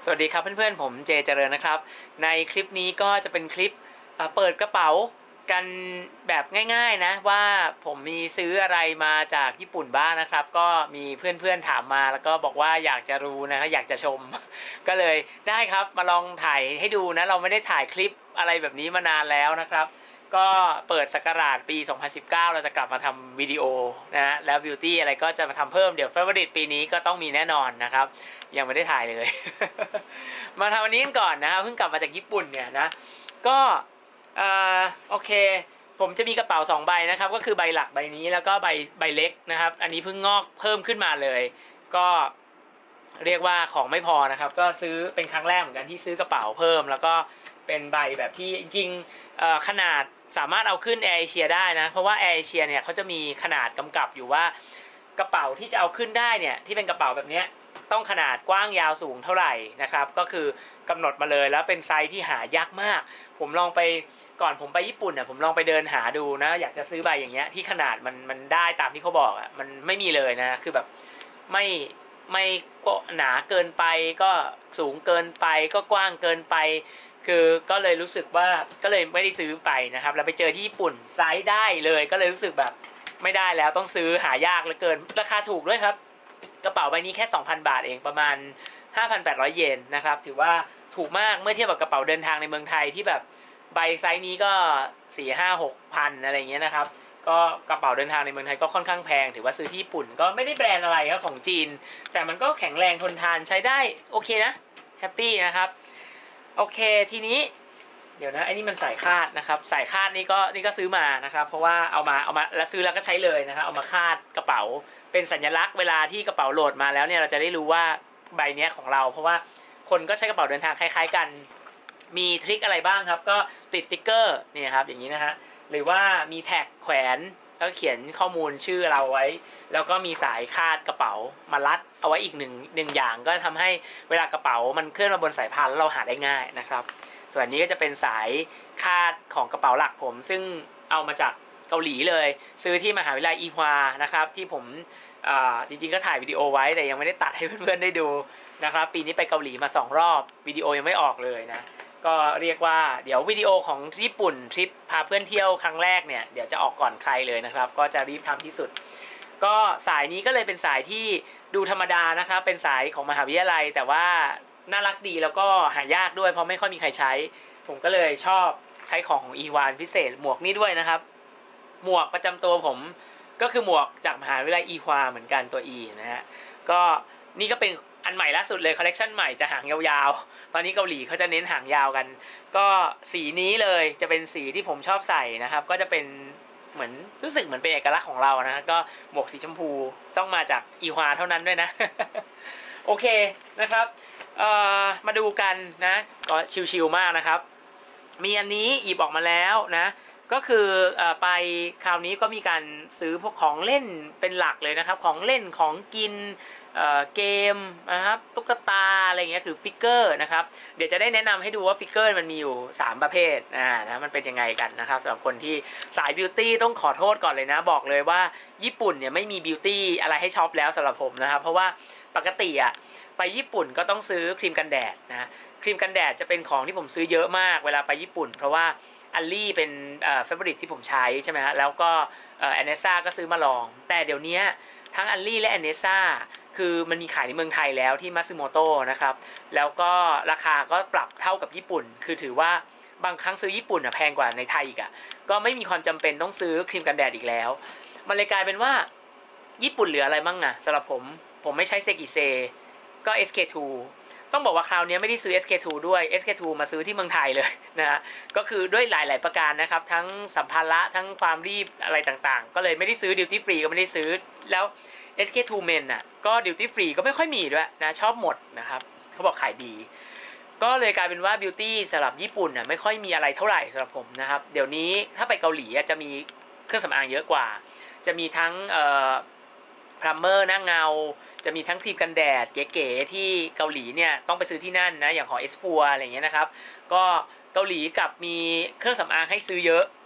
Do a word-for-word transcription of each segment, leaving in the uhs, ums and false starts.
สวัสดีครับเพื่อนๆผมเจเจริญนะครับในคลิปนี้ก็จะเป็นคลิปเปิดกระเป๋ากันแบบง่ายๆนะว่าผมมีซื้ออะไรมาจากญี่ปุ่นบ้างนะครับก็มีเพื่อนๆถามมาแล้วก็บอกว่าอยากจะรู้นะอยากจะชมก็เลยได้ครับมาลองถ่ายให้ดูนะเราไม่ได้ถ่ายคลิปอะไรแบบนี้มานานแล้วนะครับก็เปิดศักราชปีสองพันสิบเก้าเราจะกลับมาทำวิดีโอนะแล้วบิวตี้อะไรก็จะมาทำเพิ่มเดี๋ยวเฟเวอร์ริตปีนี้ก็ต้องมีแน่นอนนะครับยังไม่ได้ถ่ายเลย มาทำวันนี้กันก่อนนะครับเพิ่งกลับมาจากญี่ปุ่นเนี่ยนะก็โอเคผมจะมีกระเป๋าสองใบนะครับก็คือใบหลักใบนี้แล้วก็ใบใบเล็กนะครับอันนี้เพิ่งงอกเพิ่มขึ้นมาเลยก็เรียกว่าของไม่พอนะครับก็ซื้อเป็นครั้งแรกเหมือนกันที่ซื้อกระเป๋าเพิ่มแล้วก็เป็นใบแบบที่จริงๆขนาดสามารถเอาขึ้นแอร์เอเชียได้นะเพราะว่าแอร์เอเชียเนี่ยเขาจะมีขนาดกำกับอยู่ว่ากระเป๋าที่จะเอาขึ้นได้เนี่ยที่เป็นกระเป๋าแบบนี้ต้องขนาดกว้างยาวสูงเท่าไหร่นะครับก็คือกำหนดมาเลยแล้วเป็นไซส์ที่หายากมากผมลองไปก่อนผมไปญี่ปุ่นอ่ะผมลองไปเดินหาดูนะอยากจะซื้อใบอย่างเงี้ยที่ขนาดมันมันได้ตามที่เขาบอกอ่ะมันไม่มีเลยนะคือแบบไม่ไม่ก็หนาเกินไปก็สูงเกินไปก็กว้างเกินไปคือก็เลยรู้สึกว่าก็เลยไม่ได้ซื้อไปนะครับแล้วไปเจอที่ญี่ปุ่นไซส์ได้เลยก็เลยรู้สึกแบบไม่ได้แล้วต้องซื้อหายากเหลือเกินราคาถูกด้วยครับกระเป๋าใบนี้แค่ สองพัน บาทเองประมาณ ห้าพันแปดร้อย เยนนะครับถือว่าถูกมากเมื่อเทียบกับกระเป๋าเดินทางในเมืองไทยที่แบบใบไซส์นี้ก็ สี่ ห้า หก พันอะไรเงี้ยนะครับก็กระเป๋าเดินทางในเมืองไทยก็ค่อนข้างแพงถือว่าซื้อที่ญี่ปุ่นก็ไม่ได้แบรนด์อะไรครับของจีนแต่มันก็แข็งแรงทนทานใช้ได้โอเคนะแฮปปี้นะครับโอเคทีนี้เดี๋ยวนะไอ้นี่มันสายคาดนะครับสายคาดนี่ก็นี่ก็ซื้อมานะครับเพราะว่าเอามาเอามาแล้วซื้อแล้วก็ใช้เลยนะครับเอามาคาดกระเป๋าเป็นสัญลักษณ์เวลาที่กระเป๋าโหลดมาแล้วเนี่ยเราจะได้รู้ว่าใบนี้ของเราเพราะว่าคนก็ใช้กระเป๋าเดินทางคล้ายๆกันมีทริคอะไรบ้างครับก็ติดสติ๊กเกอร์นี่ครับอย่างนี้นะฮะหรือว่ามีแท็กแขวนแล้วเขียนข้อมูลชื่อเราไว้แล้วก็มีสายคาดกระเป๋ามารัดเอาไว้อีกหนึ่งหนึ่งอย่างก็ทำให้เวลากระเป๋ามันเคลื่อนมาบนสายพานแล้วเราหาได้ง่ายนะครับส่วนนี้ก็จะเป็นสายคาดของกระเป๋าหลักผมซึ่งเอามาจากเกาหลีเลยซื้อที่มหาวิทยาลัยอีฮวานะครับที่ผมจริงๆก็ถ่ายวิดีโอไว้แต่ยังไม่ได้ตัดให้เพื่อนๆได้ดูนะครับปีนี้ไปเกาหลีมาสองรอบวิดีโอยังไม่ออกเลยนะก็เรียกว่าเดี๋ยววิดีโอของญี่ปุ่นทริปพาเพื่อนเที่ยวครั้งแรกเนี่ยเดี๋ยวจะออกก่อนใครเลยนะครับก็จะรีบทำที่สุดก็สายนี้ก็เลยเป็นสายที่ดูธรรมดานะครับเป็นสายของมหาวิทยาลัยแต่ว่าน่ารักดีแล้วก็หายากด้วยเพราะไม่ค่อยมีใครใช้ผมก็เลยชอบใช้ของของอีวานพิเศษหมวกนี้ด้วยนะครับหมวกประจำตัวผมก็คือหมวกจากมหาวิทยาลัยอีฮวาเหมือนกันตัว E นะฮะก็นี่ก็เป็นอันใหม่ล่าสุดเลยคอลเลคชันใหม่จะหางยาวๆตอนนี้เกาหลีเขาจะเน้นหางยาวกันก็สีนี้เลยจะเป็นสีที่ผมชอบใส่นะครับก็จะเป็นเหมือนรู้สึกเหมือนเป็นเอกลักษณ์ของเรานะก็หมวกสีชมพูต้องมาจากอีฮวาเท่านั้นด้วยนะ โอเคนะครับเอ่อมาดูกันนะก็ชิวๆมากนะครับมีอันนี้หยิบออกมาแล้วนะก็คือไปคราวนี้ก็มีการซื้อพวกของเล่นเป็นหลักเลยนะครับของเล่นของกินเกมนะครับตุ๊กตาอะไรเงี้ยคือฟิกเกอร์นะครับเดี๋ยวจะได้แนะนำให้ดูว่าฟิกเกอร์มันมีอยู่สามประเภทอ่านะมันเป็นยังไงกันนะครับสำหรับคนที่สายบิวตี้ต้องขอโทษก่อนเลยนะบอกเลยว่าญี่ปุ่นเนี่ยไม่มีบิวตี้อะไรให้ช็อปแล้วสำหรับผมนะครับเพราะว่าปกติอ่ะไปญี่ปุ่นก็ต้องซื้อครีมกันแดดนะครีมกันแดดจะเป็นของที่ผมซื้อเยอะมากเวลาไปญี่ปุ่นเพราะว่าอัลลี่เป็นเอ่อเฟเวอริตที่ผมใช้ใช่ไหมฮะแล้วก็เอ่อแอนเนซ่าก็ซื้อมาลองแต่เดี๋ยวนี้ทั้งอัลลี่และแอนเนซ่าคือมันมีขายในเมืองไทยแล้วที่มัตสึโมโตะนะครับแล้วก็ราคาก็ปรับเท่ากับญี่ปุ่นคือถือว่าบางครั้งซื้อญี่ปุ่นอ่ะแพงกว่าในไทยอีกอ่ะก็ไม่มีความจำเป็นต้องซื้อครีมกันแดดอีกแล้วมันเลยกลายเป็นว่าญี่ปุ่นเหลืออะไรบ้างอ่ะสำหรับผมผมไม่ใช้เซกิเซก็ เอส เค ทูต้องบอกว่าคราวนี้ไม่ได้ซื้อ เอส เค ทู ด้วย เอส เค ทู มาซื้อที่เมืองไทยเลยนะฮะก็คือด้วยหลายๆประการนะครับทั้งสัมภาระทั้งความรีบอะไรต่างๆก็เลยไม่ได้ซื้อ Duty Free ก็ไม่ได้ซื้อแล้ว เอส เค ทู Men น่ะก็ Duty Free ก็ไม่ค่อยมีด้วยนะชอบหมดนะครับเขาบอกขายดีก็เลยกลายเป็นว่า Beauty สำหรับญี่ปุ่นน่ะไม่ค่อยมีอะไรเท่าไหร่สำหรับผมนะครับเดี๋ยวนี้ถ้าไปเกาหลีจะมีเครื่องสำอางเยอะกว่าจะมีทั้งเอ่อพรัมเมอร์หน้าเงาจะมีทั้งครีมกันแดดเก๋ๆที่เกาหลีเนี่ยต้องไปซื้อที่นั่นนะอย่างของเอสพัวอะไรเงี้ยนะครับก็เกาหลีกับมีเครื่องสำอางให้ซื้อเยอะ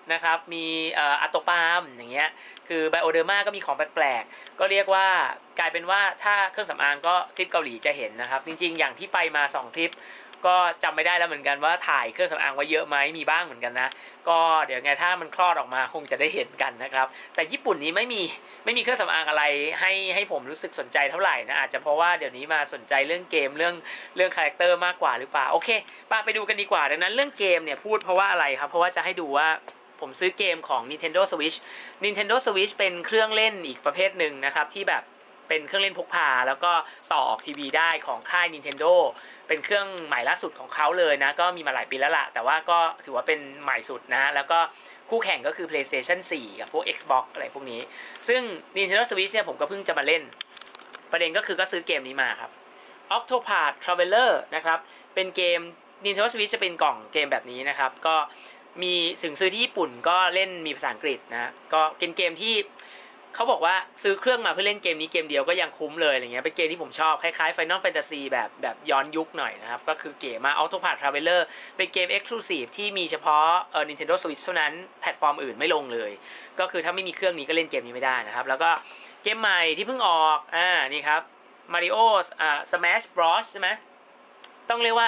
นะครับมีเอ่ออะโตปาล์มอย่างเงี้ยคือไบโอเดอร์มาก็มีของแปลกๆก็เรียกว่ากลายเป็นว่าถ้าเครื่องสำอางก็คลิปเกาหลีจะเห็นนะครับจริงๆอย่างที่ไปมาสองคลิปก็จำไม่ได้แล้วเหมือนกันว่าถ่ายเครื่องสำอางไว้เยอะไหมมีบ้างเหมือนกันนะก็เดี๋ยวไงถ้ามันคลอดออกมาคงจะได้เห็นกันนะครับแต่ญี่ปุ่นนี้ไม่มีไม่มีเครื่องสำอางอะไรให้ให้ผมรู้สึกสนใจเท่าไหร่นะอาจจะเพราะว่าเดี๋ยวนี้มาสนใจเรื่องเกมเรื่องเรื่องคาแรคเตอร์มากกว่าหรือเปล่าโอเคป้าไปดูกันดีกว่าดังนั้นเรื่องเกมเนี่ยพูดเพราะว่าอะไรครับเพราะว่าจะให้ดูว่าผมซื้อเกมของ Nintendo Switch Nintendo Switch เป็นเครื่องเล่นอีกประเภทหนึ่งนะครับที่แบบเป็นเครื่องเล่นพกพาแล้วก็ต่อออกทีวีได้ของค่าย Nintendo เป็นเครื่องใหม่ล่าสุดของเขาเลยนะก็มีมาหลายปีแล้วล่ะแต่ว่าก็ถือว่าเป็นใหม่สุดนะแล้วก็คู่แข่งก็คือ PlayStation โฟร์ กับพวก Xbox อะไรพวกนี้ซึ่ง Nintendo Switch เนี่ยผมก็เพิ่งจะมาเล่นประเด็นก็คือก็ซื้อเกมนี้มาครับ Octopath Traveler นะครับเป็นเกม Nintendo Switch จะเป็นกล่องเกมแบบนี้นะครับก็มีถึงซื้อที่ญี่ปุ่นก็เล่นมีภาษาอังกฤษนะก็เป็นเกมที่เขาบอกว่าซื้อเครื่องมาเพื่อเล่นเกมนี้เกมเดียวก็ยังคุ้มเลยอะไรเงี้ยเป็นเกมที่ผมชอบคล้ายๆ Final Fantasy แบบแบบย้อนยุคหน่อยนะครับก็คือเกมมา Octopath Traveler เป็นเกม Exclusive ที่มีเฉพาะเอ่อ Nintendo Switch เท่านั้นแพลตฟอร์มอื่นไม่ลงเลยก็คือถ้าไม่มีเครื่องนี้ก็เล่นเกมนี้ไม่ได้นะครับแล้วก็เกมใหม่ที่เพิ่งออกอ่านี่ครับ Mario อ่า Smash Bros ใช่ไหมต้องเรียกว่า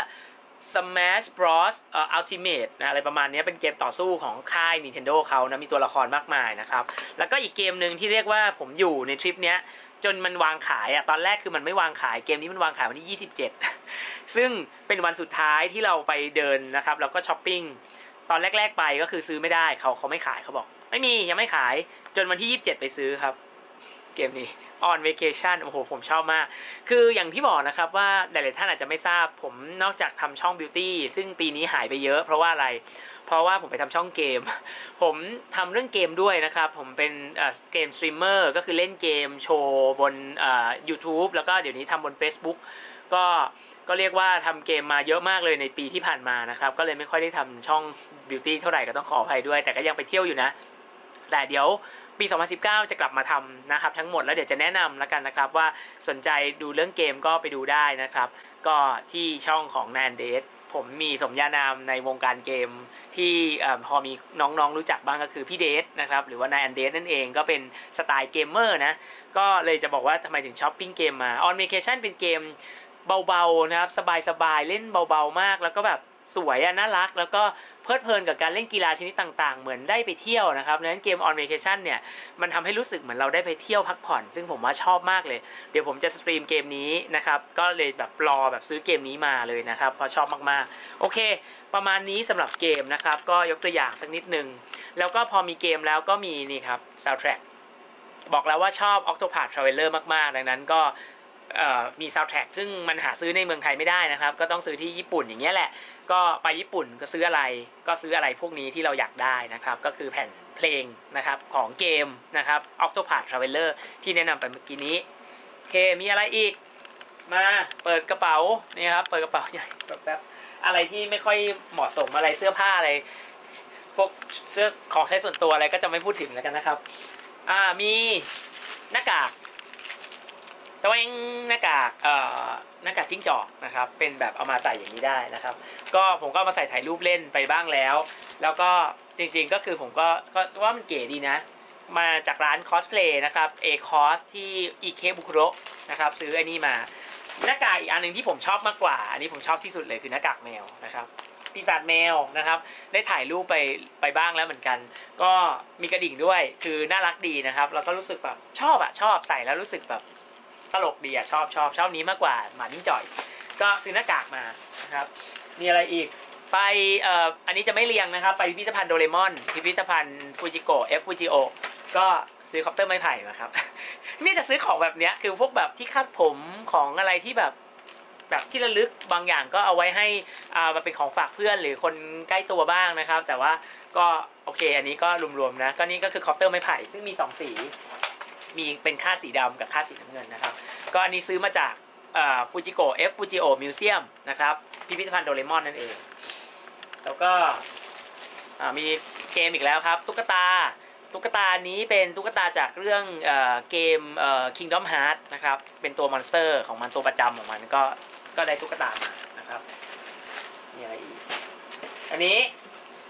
Smash Bros เอ่อ Ultimate นะอะไรประมาณนี้เป็นเกมต่อสู้ของค่าย Nintendo เขานะมีตัวละครมากมายนะครับแล้วก็อีกเกมหนึ่งที่เรียกว่าผมอยู่ในทริปเนี้ยจนมันวางขายอ่ะตอนแรกคือมันไม่วางขายเกมนี้มันวางขายวันที่ยี่สิบเจ็ดซึ่งเป็นวันสุดท้ายที่เราไปเดินนะครับแล้วก็ช้อปปิ้งตอนแรกๆไปก็คือซื้อไม่ได้เขาเขาไม่ขายเขาบอกไม่มียังไม่ขายจนวันที่ยี่สิบเจ็ดไปซื้อครับเกมนี้ on vacation โอ้โหผมชอบมากคืออย่างที่บอกนะครับว่าหลายๆท่านอาจจะไม่ทราบผมนอกจากทำช่อง Beauty ซึ่งปีนี้หายไปเยอะเพราะว่าอะไรเพราะว่าผมไปทำช่องเกมผมทำเรื่องเกมด้วยนะครับผมเป็นเกมสตรีมเมอร์ก็คือเล่นเกมโชว์บน YouTube แล้วก็เดี๋ยวนี้ทำบน Facebook ก็ก็เรียกว่าทำเกมมาเยอะมากเลยในปีที่ผ่านมานะครับก็เลยไม่ค่อยได้ทำช่อง Beauty เท่าไหร่ก็ต้องขออภัยด้วยแต่ก็ยังไปเที่ยวอยู่นะแต่เดี๋ยวปีสองพันสิบเก้าจะกลับมาทำนะครับทั้งหมดแล้วเดี๋ยวจะแนะนำแล้วกันนะครับว่าสนใจดูเรื่องเกมก็ไปดูได้นะครับก็ที่ช่องของ Nan Date ผมมีสมญานามในวงการเกมที่พอมีน้องๆรู้จักบ้างก็คือพี่เดทนะครับหรือว่า Nan Date นั่นเองก็เป็นสไตล์เกมเมอร์นะก็เลยจะบอกว่าทำไมถึงช้อปปิ้งเกมมา On Vacation เป็นเกมเบาๆนะครับสบายๆเล่นเบาๆมากแล้วก็แบบสวยอ่ะน่ารักแล้วก็เพลิดเพลินกับการเล่นกีฬาชนิดต่างๆเหมือนได้ไปเที่ยวนะครับดังนั้นเกม On Vacation เนี่ยมันทำให้รู้สึกเหมือนเราได้ไปเที่ยวพักผ่อนซึ่งผมว่าชอบมากเลยเดี๋ยวผมจะสตรีมเกมนี้นะครับก็เลยแบบรอแบบซื้อเกมนี้มาเลยนะครับเพราะชอบมากๆโอเคประมาณนี้สำหรับเกมนะครับก็ยกตัวอย่างสักนิดนึงแล้วก็พอมีเกมแล้วก็มีนี่ครับ Soundtrack บอกแล้วว่าชอบ Octopath Traveler มากๆดังนั้นก็มีซาวด์แทร็กซึ่งมันหาซื้อในเมืองไทยไม่ได้นะครับก็ต้องซื้อที่ญี่ปุ่นอย่างเงี้ยแหละก็ไปญี่ปุ่นก็ซื้ออะไรก็ซื้ออะไรพวกนี้ที่เราอยากได้นะครับก็คือแผ่นเพลงนะครับของเกมนะครับ Octopath Traveler ที่แนะนำไปเมื่อกี้นี้โอเคมีอะไรอีกมาเปิดกระเป๋านี่ครับเปิดกระเป๋าใหญ่แบบแบบอะไรที่ไม่ค่อยเหมาะสมอะไรเสื้อผ้าอะไรพวกเสื้อของใช้ส่วนตัวอะไรก็จะไม่พูดถึงแล้วกันนะครับอ่ามีหน้ากากตัวเองหน้ากากเอ่อหน้ากากจิ้งจอกนะครับเป็นแบบเอามาใส่อย่างนี้ได้นะครับก็ผมก็มาใส่ถ่ายรูปเล่นไปบ้างแล้วแล้วก็จริงๆก็คือผมก็ก็ว่ามันเก๋ดีนะมาจากร้านคอสเพลย์นะครับเอคอสที่อิเคบุคุโระนะครับซื้อไอ้นี่มาหน้ากากอีกอันหนึ่งที่ผมชอบมากกว่าอันนี้ผมชอบที่สุดเลยคือหน้ากากแมวนะครับปีศาจแมวนะครับได้ถ่ายรูปไปไปบ้างแล้วเหมือนกันก็มีกระดิ่งด้วยคือน่ารักดีนะครับแล้วก็รู้สึกแบบชอบอะชอบใส่แล้วรู้สึกแบบตลกดีอะชอบชอบชอบนี้มากกว่าหมาจิ้งจอยก็ซื้อหน้ากากมานะครับมีอะไรอีกไปเอ่ออันนี้จะไม่เรียงนะครับไปพิพิธภัณฑ์โดเรมอนพิพิธภัณฑ์ฟูจิโกะเอฟฟูจิโอก็ซื้อคอปเตอร์ไม้ไผ่มาครับ นี่จะซื้อของแบบเนี้ยคือพวกแบบที่คาดผมของอะไรที่แบบแบบที่ระลึกบางอย่างก็เอาไว้ให้อ่ามาเป็นของฝากเพื่อนหรือคนใกล้ตัวบ้างนะครับแต่ว่าก็โอเคอันนี้ก็รวมๆนะก็นี่ก็คือคอปเตอร์ไม้ไผ่ซึ่งมีสองสีมีเป็นค่าสีดำกับค่าสีน้ำเงินนะครับก็อันนี้ซื้อมาจากฟูจิโกะเอฟฟูจิโอมิวเซียมนะครับพิพิธภัณฑ์โดเรมอนนั่นเองแล้วก็มีเกมอีกแล้วครับตุ๊กตาตุ๊กตานี้เป็นตุ๊กตาจากเรื่องเอ่อเกมเอ่อ Kingdom Hearts นะครับเป็นตัวมอนสเตอร์ของมันตัวประจำของมันก็ก็ได้ตุ๊กตามานะครับมีอะไรอีกอันนี้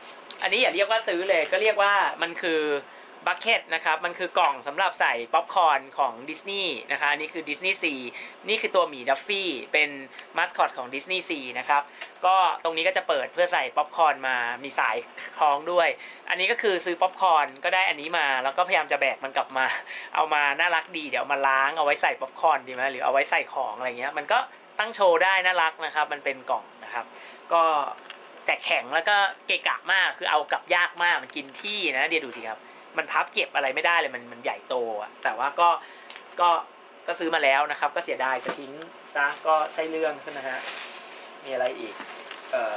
อันนี้อย่าเรียกว่าซื้อเลยก็เรียกว่ามันคือบัคเก็ตนะครับมันคือกล่องสำหรับใส่ป๊อปคอร์นของดิสนีย์นะคะอันนี้คือดิสนีย์ซีนี่คือตัวหมีดัฟฟี่เป็นมาสคอตของดิสนีย์ซีนะครับก็ตรงนี้ก็จะเปิดเพื่อใส่ป๊อปคอร์นมามีสายคล้องด้วยอันนี้ก็คือซื้อป๊อปคอร์นก็ได้อันนี้มาแล้วก็พยายามจะแบกมันกลับมาเอามาน่ารักดีเดี๋ยวมาล้างเอาไว้ใส่ป๊อปคอร์นดีไหมหรือเอาไว้ใส่ของอะไรเงี้ยมันก็ตั้งโชว์ได้น่ารักนะครับมันเป็นกล่องนะครับก็แต่แข็งแล้วก็เกะกะมากคือเอากลับยากมากมันกินที่นะเดี๋ยวดูสิครับมันพับเก็บอะไรไม่ได้เลยมันมันใหญ่โตอ่ะแต่ว่าก็ก็ก็ซื้อมาแล้วนะครับก็เสียดายจะทิ้งซะก็ใช่เรื่องใช่ไหมฮะมีอะไรอีกเอ่อ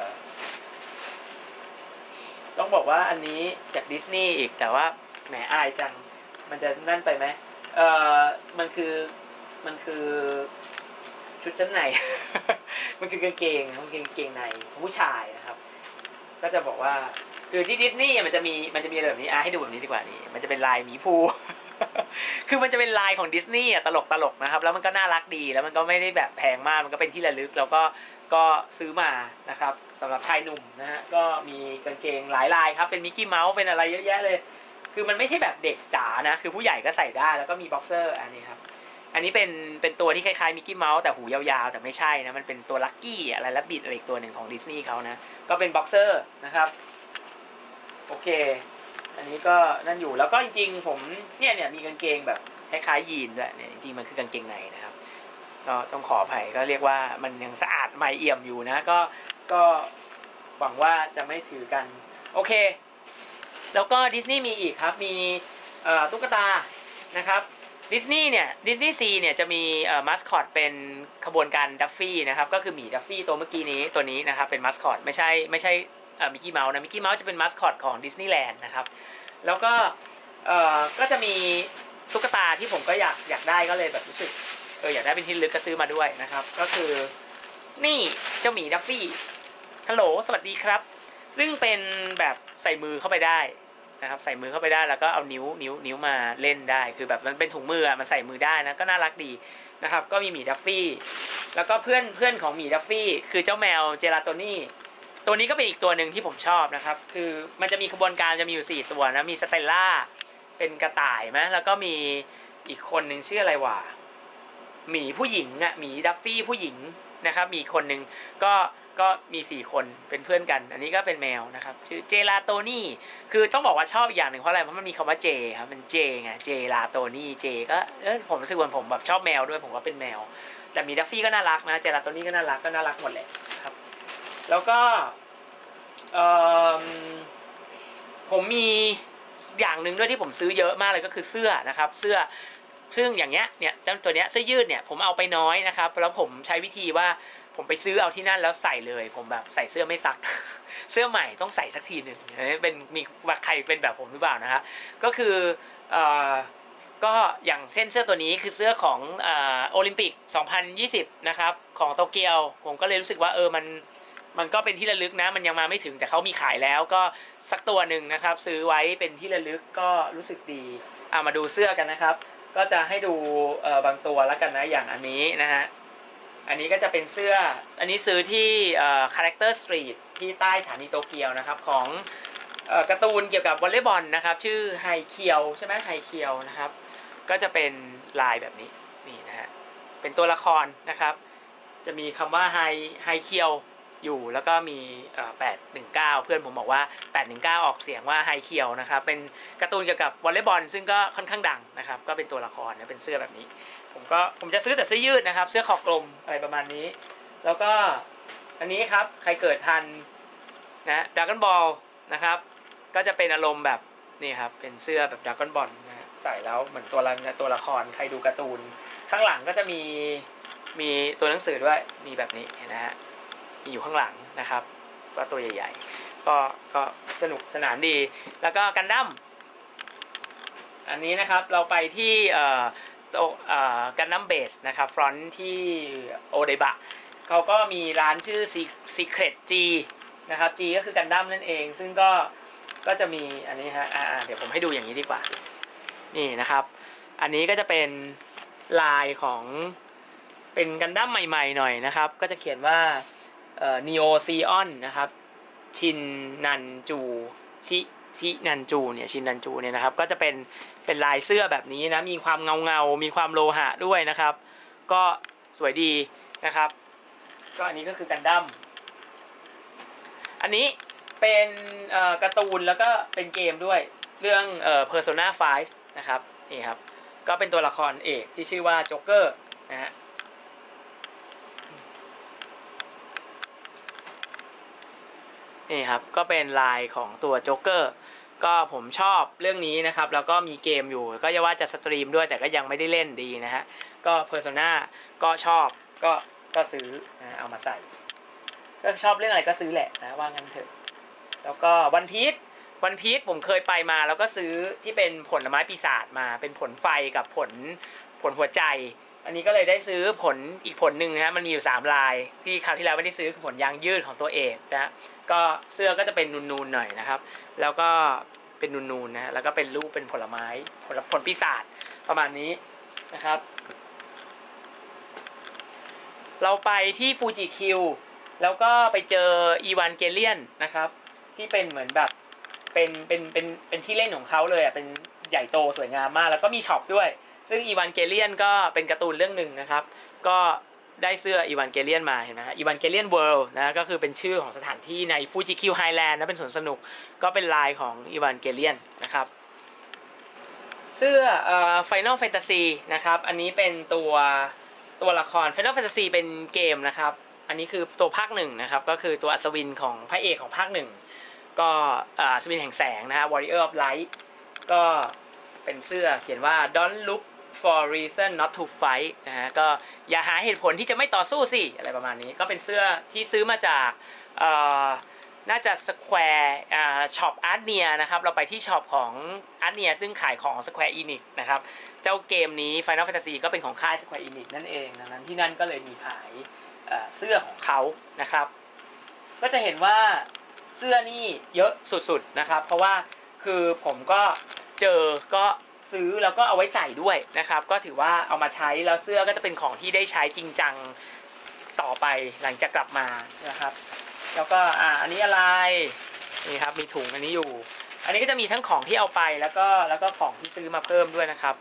ต้องบอกว่าอันนี้จากดิสนีย์อีกแต่ว่าแหมอายจังมันจะนั่นไปไหมเอ่อมันคือมันคือชุดชั้นใน มันคือกางเกงมันคือกางเกงในของผู้ชายนะครับก็จะบอกว่าคือที่ดิสนีย์มันจะมีมันจะมีอะไรแบบนี้อ่ะให้ดูแบบนี้ดีกว่านี่มันจะเป็นลายหมีภู คือมันจะเป็นลายของดิสนีย์อ่ะตลกตลกนะครับแล้วมันก็น่ารักดีแล้วมันก็ไม่ได้แบบแพงมากมันก็เป็นที่ระลึกแล้วก็ก็ซื้อมานะครับสำหรับชายหนุ่มนะฮะก็มีกางเกงหลายลายครับเป็นมิกกี้เมาส์เป็นอะไรเยอะแยะเลยคือมันไม่ใช่แบบเด็กจ๋านะคือผู้ใหญ่ก็ใส่ได้แล้วก็มีบ็อกเซอร์อันนี้ครับอันนี้เป็นเป็นตัวที่คล้ายๆมิกกี้เมาส์แต่หูยาวๆแต่ไม่ใช่นะมันเป็นตัวลัคกี้อะไรลับบิดอะไรอีกตัวหนึ่งของดิสนีย์เขานะก็เป็นบ็อกเซอร์นะครับโอเคอันนี้ก็นั่นอยู่แล้วก็จริงๆผมเนี่ยเนี่ยมีกางเกงแบบคล้ายๆยีนด้วยเนี่ยจริงๆมันคือกางเกงในนะครับก็ต้องขออภัยก็เรียกว่ามันยังสะอาดใหม่เอี่ยมอยู่นะก็ก็หวังว่าจะไม่ถือกันโอเคแล้วก็ดิสนีย์มีอีกครับมีตุ๊กตานะครับดิสนีย์เนี่ยดิสนีย์ซีเนี่ยจะมีมาสคอตเป็นขบวนการดัฟฟี่นะครับก็คือหมีดัฟฟี่ตัวเมื่อกี้นี้ตัวนี้นะครับเป็นมาสคอตไม่ใช่ไม่ใช่มิกกี้เมาส์นะมิกกี้เมาส์จะเป็นมาสคอตของดิสนีย์แลนด์นะครับแล้วก็เอ่อก็จะมีตุ๊กตาที่ผมก็อยากอยากได้ก็เลยแบบรู้สึกเอออยากได้เป็นที่ลึกก็ซื้อมาด้วยนะครับก็คือนี่เจ้าหมีดัฟฟี่ฮัลโหลสวัสดีครับซึ่งเป็นแบบใส่มือเข้าไปได้นะครับใส่มือเข้าไปได้แล้วก็เอานิ้วนิ้วนิ้วมาเล่นได้คือแบบมันเป็นถุงมือมันใส่มือได้นะก็น่ารักดีนะครับก็มีหมีดัฟฟี่แล้วก็เพื่อนเพื่อนของหมีดัฟฟี่คือเจ้าแมวเจลาโตนี่ตัวนี้ก็เป็นอีกตัวหนึ่งที่ผมชอบนะครับคือมันจะมีขบวนการจะมีอยู่สี่ตัวนะมีสเตลล่าเป็นกระต่ายไหมแล้วก็มีอีกคนหนึ่งชื่ออะไรวะหมีผู้หญิงอ่ะหมีดัฟฟี่ผู้หญิงนะครับมีคนหนึ่งก็ก็มีสี่คนเป็นเพื่อนกันอันนี้ก็เป็นแมวนะครับชื่อเจลาโตนี่คือต้องบอกว่าชอบอีกอย่างหนึ่งเพราะอะไรเพราะมันมีคำว่าเจครับมันเจไงเจลาโตนี่เจก็เออผมรู้สึกว่าผมแบบชอบแมวด้วยผมว่าเป็นแมวแต่มีดัฟฟี่ก็น่ารักนะเจลาโตนี่ก็น่ารักก็น่ารักหมดเลยครับแล้วก็เอ่อผมมีอย่างหนึ่งด้วยที่ผมซื้อเยอะมากเลยก็คือเสื้อนะครับเสื้อซึ่งอย่างเงี้ยเนี่ยตัวเนี้ยเสื้อยืดเนี่ยผมเอาไปน้อยนะครับแล้วผมใช้วิธีว่าผมไปซื้อเอาที่นั่นแล้วใส่เลยผมแบบใส่เสื้อไม่ซัก เสื้อใหม่ต้องใส่สักทีหนึ่งเป็นมีใครเป็นแบบผมหรือเปล่านะครับก็คือเอ่อก็อย่างเส้นเสื้อตัวนี้คือเสื้อของเอ่อโอลิมปิกสองพันยี่สิบนะครับของโตเกียวผมก็เลยรู้สึกว่าเออมันมันก็เป็นที่ระลึกนะมันยังมาไม่ถึงแต่เขามีขายแล้วก็สักตัวหนึ่งนะครับซื้อไว้เป็นที่ระลึกก็รู้สึกดีเอามาดูเสื้อกันนะครับก็จะให้ดูเอ่อบางตัวแล้วกันนะอย่างอันนี้นะฮะอันนี้ก็จะเป็นเสื้ออันนี้ซื้อที่เอ่อ Character Street ที่ใต้สถานีโตเกียวนะครับของเอ่อการ์ตูนเกี่ยวกับวอลเลย์บอลนะครับชื่อไฮเคียวใช่ไหมไฮเคียวนะครับก็จะเป็นลายแบบนี้นี่นะฮะเป็นตัวละครนะครับจะมีคำว่าไฮไฮเคียวอยู่แล้วก็มีเอ่อแปดหนึ่งเก้าเพื่อนผมบอกว่าแปดหนึ่งเก้าออกเสียงว่าไฮเคียวนะครับเป็นการ์ตูนเกี่ยวกับวอลเลย์บอลซึ่งก็ค่อนข้างดังนะครับก็เป็นตัวละครนะเป็นเสื้อแบบนี้ผมก็ผมจะซื้อแต่เสื้อยืดนะครับเสื้อคอกลมอะไรประมาณนี้แล้วก็อันนี้ครับใครเกิดทันนะดราก้อนบอลนะครับก็จะเป็นอารมณ์แบบนี่ครับเป็นเสื้อแบบดราก้อนบอลนะใส่แล้วเหมือนตัวละตัวละครใครดูการ์ตูนข้างหลังก็จะมีมีตัวหนังสือด้วยมีแบบนี้นะฮะมีอยู่ข้างหลังนะครับก็ตัวใหญ่ๆก็ก็สนุกสนานดีแล้วก็กันดั้มอันนี้นะครับเราไปที่เอ่อกันดั้มเบสนะครับฟรอนต์ที่โอเดบะเขาก็มีร้านชื่อ Secret G นะครับ G ก็คือกันดั้มนั่นเองซึ่งก็ก็จะมีอันนี้ฮะอ่าเดี๋ยวผมให้ดูอย่างนี้ดีกว่านี่นะครับอันนี้ก็จะเป็นลายของเป็นกันดั้มใหม่ๆหน่อยนะครับก็จะเขียนว่าเอ่อ Neo Zeon นะครับชินนันจูชิชินันจูเนี่ยชินนันจูเนี่ยนะครับก็จะเป็นเป็นลายเสื้อแบบนี้นะมีความเงาเงามีความโลหะด้วยนะครับก็สวยดีนะครับก็อันนี้ก็คือกันดั้มอันนี้เป็นการ์ตูนแล้วก็เป็นเกมด้วยเรื่องเอ่อ Persona ไฟว์นะครับนี่ครับก็เป็นตัวละครเอกที่ชื่อว่าโจ๊กเกอร์นะฮะนี่ครับก็เป็นลายของตัวโจ๊กเกอร์ก็ผมชอบเรื่องนี้นะครับแล้วก็มีเกมอยู่ก็จะว่าจะสตรีมด้วยแต่ก็ยังไม่ได้เล่นดีนะฮะก็ Persona ก็ชอบก็ก็ซื้อนะเอามาใส่ก็ชอบเรื่องอะไรก็ซื้อแหละนะว่างั้นเถอะแล้วก็วันพีชวันพีชผมเคยไปมาแล้วก็ซื้อที่เป็นผลไม้ปีศาจมาเป็นผลไฟกับผลผลหัวใจอันนี้ก็เลยได้ซื้อผลอีกผลหนึ่งนะฮะมันมีอยู่สามลายที่คราวที่แล้วไม่ได้ซื้อคือผลยางยืดของตัวเอกนะก็เสื้อก็จะเป็นนูนๆหน่อยนะครับแล้วก็เป็นนูนๆนะแล้วก็เป็นรูปเป็นผลไม้ผลผลปีศาจประมาณนี้นะครับเราไปที่ฟูจิคิวแล้วก็ไปเจออีวานเกเลียนนะครับที่เป็นเหมือนแบบเป็นเป็นเป็นเป็นที่เล่นของเขาเลยอ่ะเป็นใหญ่โตสวยงามมากแล้วก็มีช็อปด้วยซึ่งอีวานเกเลียนก็เป็นการ์ตูนเรื่องหนึ่งนะครับก็ได้เสื้ออีวานเกเลียนมาเห็นไหมฮะอีวานเกเลียนเวิลด์นะก็คือเป็นชื่อของสถานที่ในฟูจิคิวไฮแลนด์นะเป็นสวนสนุกก็เป็นลายของอีวานเกเลียนนะครับเสื้อเอ่อ Final Fantasy นะครับอันนี้เป็นตัวตัวละคร Final Fantasy เป็นเกมนะครับอันนี้คือตัวภาคหนึ่งนะครับก็คือตัวอัศวินของพระเอกของภาคหนึ่งก็อัศวินแห่งแสงนะฮะ Warrior of Light ก็เป็นเสื้อเขียนว่า Don't look for reason not to fight นะฮะก็อย่าหาเหตุผลที่จะไม่ต่อสู้สิอะไรประมาณนี้ก็เป็นเสื้อที่ซื้อมาจากน่าจะ Square ช็อป Artnia นะครับเราไปที่ช็อปของ Artnia ซึ่งขายของ Square Enix นะครับเจ้าเกมนี้ Final Fantasy ก็เป็นของค่าย Square Enix นั่นเองดังนั้นที่นั่นก็เลยมีขายเสื้อของเขานะครับก็จะเห็นว่าเสื้อนี่เยอะสุดๆนะครับเพราะว่าคือผมก็เจอก็ซื้อแล้วก็เอาไว้ใส่ด้วยนะครับก็ถือว่าเอามาใช้แล้วเสื้อก็จะเป็นของที่ได้ใช้จริงจังต่อไปหลังจากกลับมานะครับแล้วก็อ่าอันนี้อะไรนี่ครับมีถุงอันนี้อยู่อันนี้ก็จะมีทั้งของที่เอาไปแล้วก็แล้วก็ของที่ซื้อมาเพิ่มด้วยนะครับ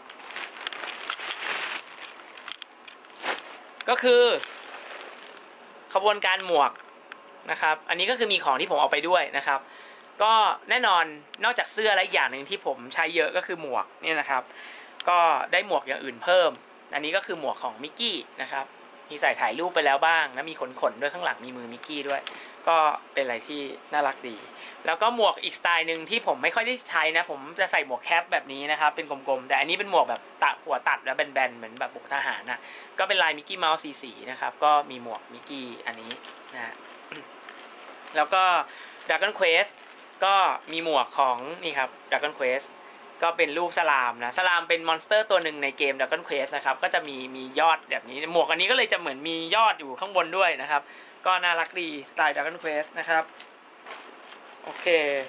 ก็คือขบวนการหมวกนะครับอันนี้ก็คือมีของที่ผมเอาไปด้วยนะครับก็แน่นอนนอกจากเสื้อและอีกอย่างหนึ่งที่ผมใช้เยอะก็คือหมวกเนี่ยนะครับก็ได้หมวกอย่างอื่นเพิ่มอันนี้ก็คือหมวกของมิกกี้นะครับมีใส่ถ่ายรูปไปแล้วบ้างนะมีขนๆด้วยข้างหลังมีมือมิกกี้ด้วยก็เป็นอะไรที่น่ารักดีแล้วก็หมวกอีกสไตล์หนึ่งที่ผมไม่ค่อยได้ใช้นะผมจะใส่หมวกแคปแบบนี้นะครับเป็นกลมๆแต่อันนี้เป็นหมวกแบบตัดหัวตัดแล้วแบนๆเหมือนแบบบุกทหารนะก็เป็นลายมิกกี้เมาส์สีๆนะครับก็มีหมวกมิกกี้อันนี้นะแล้วก็ Dragon Quest ก็มีหมวกของนี่ครับ Dragon Quest ก็เป็นรูปสลามนะสลามเป็นมอนสเตอร์ตัวหนึ่งในเกม Dragon Quest นะครับก็จะมีมียอดแบบนี้หมวกอันนี้ก็เลยจะเหมือนมียอดอยู่ข้างบนด้วยนะครับก็น่ารักดีสไตล์ Dragon Quest นะครับโอเค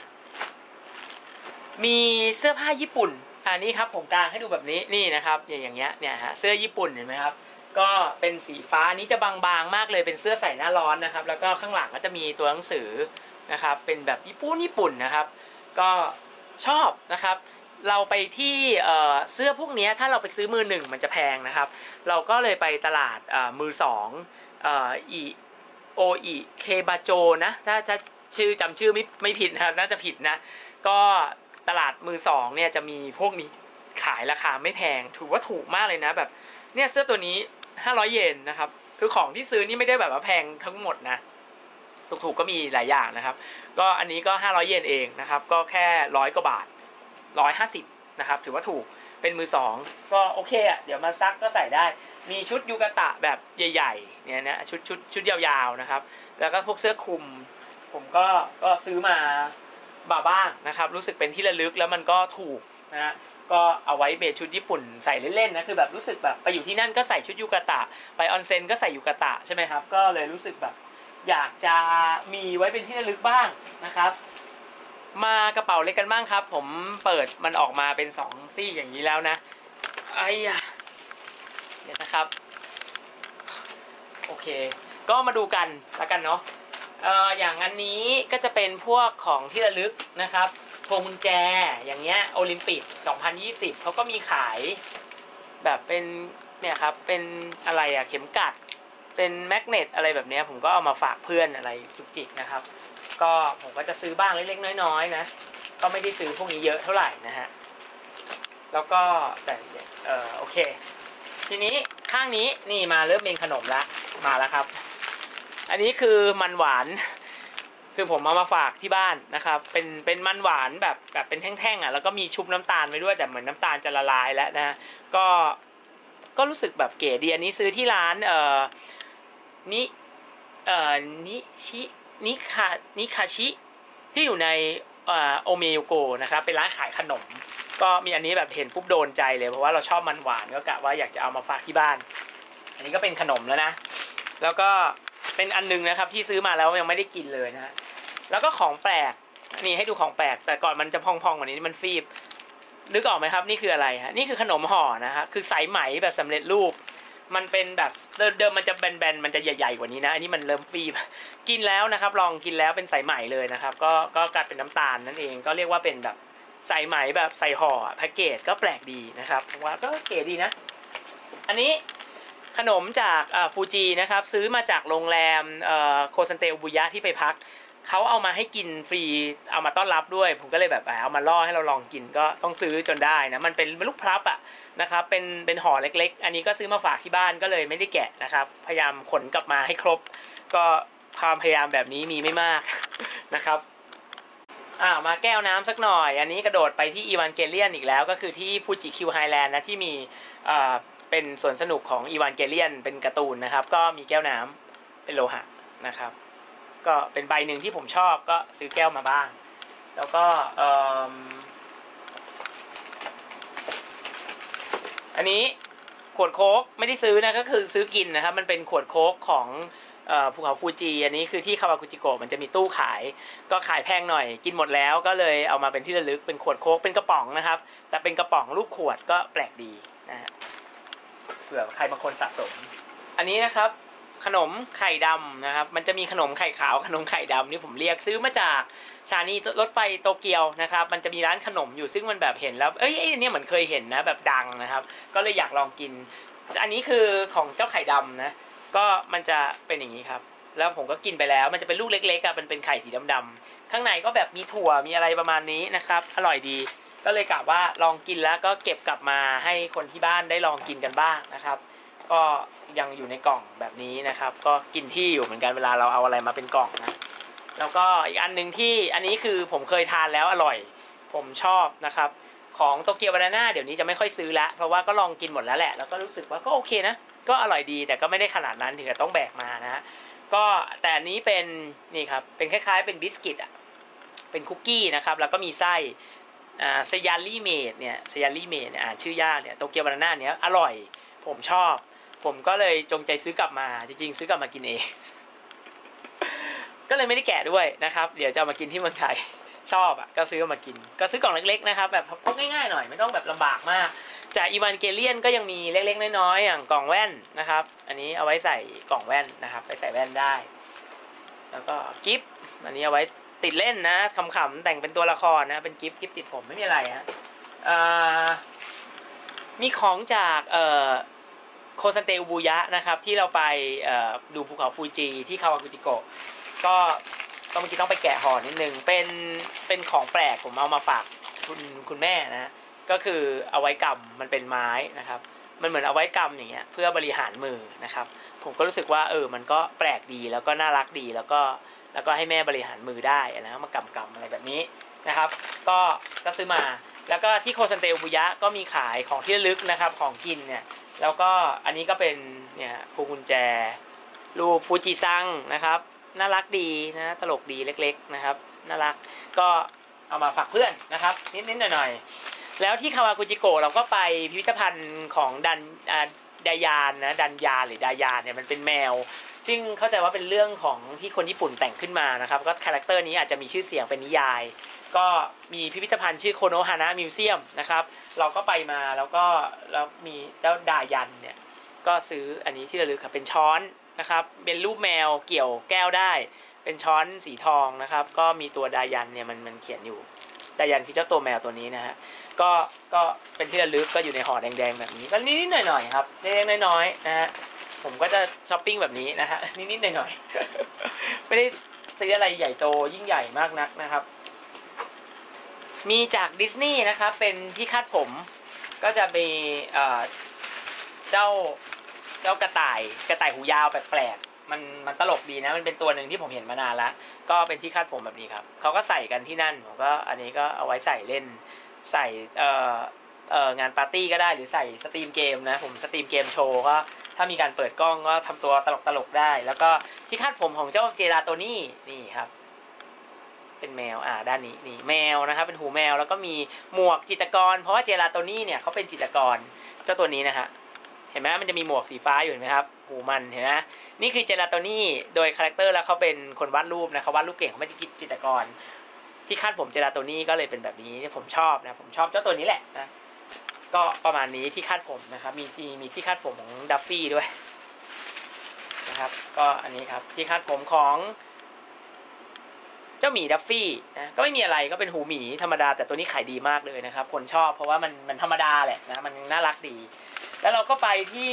มีเสื้อผ้าญี่ปุ่นอันนี้ครับผมกางให้ดูแบบนี้นี่นะครับอย่างเงี้ยเนี่ยฮะเสื้อญี่ปุ่นเห็นไหมครับก็เป็นสีฟ้านี้จะบางๆมากเลยเป็นเสื้อใส่หน้าร้อนนะครับแล้วก็ข้างหลังก็จะมีตัวหนังสือนะครับเป็นแบบญี่ปุ่นญี่ปุ่นนะครับก็ชอบนะครับเราไปที่เสื้อพวกนี้ถ้าเราไปซื้อมือหนึ่งมันจะแพงนะครับเราก็เลยไปตลาดมือสองอีโออิเคบาโจนะถ้าจะชื่อจำชื่อไม่ไม่ผิดนะครับน่าจะผิดนะก็ตลาดมือสองเนี่ยจะมีพวกนี้ขายราคาไม่แพงถือว่าถูกมากเลยนะแบบเนี่ยเสื้อตัวนี้ห้าร้อยเยนนะครับคือของที่ซื้อนี่ไม่ได้แบบว่าแพงทั้งหมดนะถูกๆก็มีหลายอย่างนะครับก็อันนี้ก็ห้าร้อยเยนเองนะครับก็แค่ร้อยกว่าบาทร้อยห้าสิบนะครับถือว่าถูกเป็นมือสองก็โอเคอ่ะเดี๋ยวมาซักก็ใส่ได้มีชุดยูกะตะแบบใหญ่ๆเนี่ยนะชุดชุดชุดยาวๆนะครับแล้วก็พวกเสื้อคลุมผมก็ก็ซื้อมาบ่าบ้างนะครับรู้สึกเป็นที่ระลึกแล้วมันก็ถูกนะฮะก็เอาไว้เบสชุดญี่ปุ่นใส่เล่นๆนะคือแบบรู้สึกแบบไปอยู่ที่นั่นก็ใส่ชุดยูกะตะไปออนเซ็นก็ใส่ยูกะตะใช่ไหมครับก็เลยรู้สึกแบบอยากจะมีไว้เป็นที่ระลึกบ้างนะครับมากระเป๋าเล็กกันบ้างครับผมเปิดมันออกมาเป็นสองซี่อย่างนี้แล้วนะไอ้ยะเนี่ยนะครับโอเคก็มาดูกันแล้วกันเนาะเอ่ออย่างอันนี้ก็จะเป็นพวกของที่ระลึกนะครับพวงกุญแจอย่างเงี้ยโอลิมปิกสองพันยี่สิบเขาก็มีขายแบบเป็นเนี่ยครับเป็นอะไรอะเข็มกัดเป็นแมกเนตอะไรแบบนี้ผมก็เอามาฝากเพื่อนอะไรจุกจิกนะครับก็ผมก็จะซื้อบ้างเล็กๆน้อยๆนะก็ไม่ได้ซื้อพวกนี้เยอะเท่าไหร่นะฮะแล้วก็แต่เออโอเคทีนี้ข้างนี้นี่มาเริ่มเป็นขนมละมาแล้วครับอันนี้คือมันหวานคือผมเอามาฝากที่บ้านนะครับเป็นเป็นมันหวานแบบแบบเป็นแท่งๆอ่ะแล้วก็มีชุบน้ำตาลไปด้วยแต่เหมือนน้ำตาลจะละลายแล้วนะก็ก็รู้สึกแบบเก๋ดีอันนี้ซื้อที่ร้านเอ่อนิเอ่อนิชินิคานิคาชิที่อยู่ในโอเมโยโกนะครับเป็นร้านขายขนมก็มีอันนี้แบบเห็นปุ๊บโดนใจเลยเพราะว่าเราชอบมันหวานก็กะว่าอยากจะเอามาฝากที่บ้านอันนี้ก็เป็นขนมแล้วนะแล้วก็เป็นอันนึงนะครับที่ซื้อมาแล้วยังไม่ได้กินเลยนะแล้วก็ของแปลกนี่ให้ดูของแปลกแต่ก่อนมันจะพองๆกว่านี้มันฟีบนึกออกไหมครับนี่คืออะไรฮะนี่คือขนมห่อนะฮะคือสายไหมแบบสำเร็จรูปมันเป็นแบบเดิมๆมันจะแบนๆมันจะใหญ่ๆกว่านี้นะอันนี้มันเริ่มฟีบกินแล้วนะครับลองกินแล้วเป็นสายไหมเลยนะครับก็ก็กลายเป็นน้ำตาลนั่นเองก็เรียกว่าเป็นแบบสายไหมแบบใส่ห่อแพ็กเกจก็แปลกดีนะครับผมว่าก็เก๋ดีนะอันนี้ขนมจากฟูจินะครับซื้อมาจากโรงแรมโคซันเตอุบุยะที่ไปพักเขาเอามาให้กินฟรีเอามาต้อนรับด้วยผมก็เลยแบบเอามาล่อให้เราลองกินก็ต้องซื้อจนได้นะมันเป็นลูกพลับอ่ะนะครับเป็นเป็นห่อเล็กๆอันนี้ก็ซื้อมาฝากที่บ้านก็เลยไม่ได้แกะนะครับพยายามขนกลับมาให้ครบก็ความพยายามแบบนี้มีไม่มากนะครับอ่ามาแก้วน้ำสักหน่อยอันนี้กระโดดไปที่อีวานเกเลียนอีกแล้วก็คือที่ฟูจิคิวไฮแลนด์นะที่มีอ่าเป็นสวนสนุกของอีวานเกเลียนเป็นการ์ตูนนะครับก็มีแก้วน้ำเป็นโลหะนะครับก็เป็นใบหนึ่งที่ผมชอบก็ซื้อแก้วมาบ้างแล้วก็อันนี้ขวดโค้กไม่ได้ซื้อนะก็คือซื้อกินนะครับมันเป็นขวดโค้กของภูเขาฟูจิอันนี้คือที่คาวากุจิโกะมันจะมีตู้ขายก็ขายแพงหน่อยกินหมดแล้วก็เลยเอามาเป็นที่ระลึกเป็นขวดโค้กเป็นกระป๋องนะครับแต่เป็นกระป๋องรูปขวดก็แปลกดีนะฮะเผื่อใครบางคนสะสมอันนี้นะครับขนมไข่ดำนะครับมันจะมีขนมไข่ขาวขนมไข่ดำนี่ผมเรียกซื้อมาจากสถานีรถไฟโตเกียวนะครับมันจะมีร้านขนมอยู่ซึ่งมันแบบเห็นแล้วเอ้ยไอ้เนี่ยเหมือนเคยเห็นนะแบบดังนะครับก็เลยอยากลองกินอันนี้คือของเจ้าไข่ดำนะก็มันจะเป็นอย่างนี้ครับแล้วผมก็กินไปแล้วมันจะเป็นลูกเล็กๆอ่ะมันเป็นไข่สีดำๆข้างในก็แบบมีถั่วมีอะไรประมาณนี้นะครับอร่อยดีก็เลยกะว่าลองกินแล้วก็เก็บกลับมาให้คนที่บ้านได้ลองกินกันบ้างนะครับก็ยังอยู่ในกล่องแบบนี้นะครับก็กินที่อยู่เหมือนกันเวลาเราเอาอะไรมาเป็นกล่องนะแล้วก็อีกอันหนึ่งที่อันนี้คือผมเคยทานแล้วอร่อยผมชอบนะครับของโตเกียวบานาน่าเดี๋ยวนี้จะไม่ค่อยซื้อละเพราะว่าก็ลองกินหมดแล้วแหละแล้วก็รู้สึกว่าก็โอเคนะก็อร่อยดีแต่ก็ไม่ได้ขนาดนั้นถึงกับต้องแบกมานะก็แต่อันนี้เป็นนี่ครับเป็นคล้ายๆเป็นบิสกิตอ่ะเป็นคุกกี้นะครับแล้วก็มีไส้อ่าเซยาลี่เมดเนี่ยเซยาลี่เมดเนี่ยอ่านชื่อยากเนี่ยโตเกียวบานาน่าเนี้ยอร่อยผมชอบผมก็เลยจงใจซื้อกลับมาจริงๆซื้อกลับมากินเองก็เลยไม่ได้แกะด้วยนะครับเดี๋ยวจะมากินที่เมืองไทยชอบอ่ะก็ซื้อมากินก็ซื้อกล่องเล็กๆนะครับแบบพกง่ายๆหน่อยไม่ต้องแบบลำบากมากจากอีวานเกเลียนก็ยังมีเล็กๆน้อยๆอย่างกล่องแว่นนะครับอันนี้เอาไว้ใส่กล่องแว่นนะครับไปใส่แว่นได้แล้วก็กิฟต์อันนี้เอาไว้ติดเล่นนะขำๆแต่งเป็นตัวละครนะเป็นกิฟต์กิฟต์ติดผมไม่มีอะไรฮะมีของจากเอ่อโคซันเตอุบุยะนะครับที่เราไปดูภูเขาฟูจิที่คาวากุจิโกะก็ต้องเมื่อกี้ต้องไปแกะห่อนิดนึงเป็นเป็นของแปลกผมเอามาฝากคุณคุณแม่นะก็คือเอาไว้กำมันเป็นไม้นะครับมันเหมือนเอาไว้กำอย่างเงี้ยเพื่อบริหารมือนะครับผมก็รู้สึกว่าเออมันก็แปลกดีแล้วก็น่ารักดีแล้วก็แล้วก็ให้แม่บริหารมือได้นะมากำกำอะไรแบบนี้นะครับก็ก็ซื้อมาแล้วก็ที่โคซันเตอุบุยะก็มีขายของที่ระลึกนะครับของกินเนี่ยแล้วก็อันนี้ก็เป็นเนี่ยพวงกุญแจรูปฟูจิซังนะครับน่ารักดีนะตลกดีเล็กๆนะครับน่ารักก็เอามาฝากเพื่อนนะครับนิดๆหน่อยๆแล้วที่คาวากุจิโกะเราก็ไปพิพิธภัณฑ์ของดันดายานนะดันยาหรือดายานเนี่ยมันเป็นแมวซึ่งเข้าใจว่าเป็นเรื่องของที่คนญี่ปุ่นแต่งขึ้นมานะครับก็คาแรคเตอร์นี้อาจจะมีชื่อเสียงเป็นนิยายก็มีพิพิธภัณฑ์ชื่อโคโนฮานะมิวเซียมนะครับเราก็ไปมาแล้วก็แล้วมีเจ้าดายันเนี่ยก็ซื้ออันนี้ที่ระลึกครับเป็นช้อนนะครับเป็นรูปแมวเกี่ยวแก้วได้เป็นช้อนสีทองนะครับก็มีตัวดายันเนี่ยมันมันเขียนอยู่ดายันคือเจ้าตัวแมวตัวนี้นะฮะก็ก็เป็นที่ระลึกก็อยู่ในห่อแดงๆแบบนี้ก็นิดๆหน่อยๆครับเล็กๆน้อยๆนะฮะผมก็จะช้อปปิ้งแบบนี้นะฮะนิดๆหน่อยๆไม่ได้ซื้ออะไรใหญ่โตยิ่งใหญ่มากนักนะครับมีจากดิสนีย์นะครับเป็นที่คาดผมก็จะมีเจ้าเจ้ากระต่ายกระต่ายหูยาวแปลกๆมันมันตลกดีนะมันเป็นตัวหนึ่งที่ผมเห็นมานานแล้วก็เป็นที่คาดผมแบบนี้ครับเขาก็ใส่กันที่นั่นผมก็อันนี้ก็เอาไว้ใส่เล่นใส่เอ่อเอ่องานปาร์ตี้ก็ได้หรือใส่สตรีมเกมนะผมสตรีมเกมโชว์ก็ถ้ามีการเปิดกล้องก็ทำตัวตลกๆได้แล้วก็ที่คาดผมของเจ้าเจราโตนี่นี่ครับเป็นแมวอ่าด้านนี้นี่แมวนะครับเป็นหูแมวแล้วก็มีหมวกจิตรกรเพราะว่าเจราโตนี่เนี่ยเขาเป็นจิตรกรเจ้าตัวนี้นะฮะเห็นไหมมันจะมีหมวกสีฟ้าอยู่เห็นไหมครับหูมันเห็นไหมนี่คือเจราโตนี่โดยคาแรคเตอร์แล้วเขาเป็นคนวาดรูปนะเขาวาดรูปเก่งเขาไม่ใช่จิตรกรที่คาดผมเจราโตนี่ก็เลยเป็นแบบนี้ผมชอบนะผมชอบเจ้าตัวนี้แหละนะก็ประมาณนี้ที่คาดผมนะครับมีที่มีที่คาดผมของดัฟฟี่ด้วยนะครับก็อันนี้ครับที่คาดผมของเจ้าหมีดัฟฟี่นะก็ไม่มีอะไรก็เป็นหูหมีธรรมดาแต่ตัวนี้ขายดีมากเลยนะครับคนชอบเพราะว่ามันมันธรรมดาแหละนะมันน่ารักดีแล้วเราก็ไปที่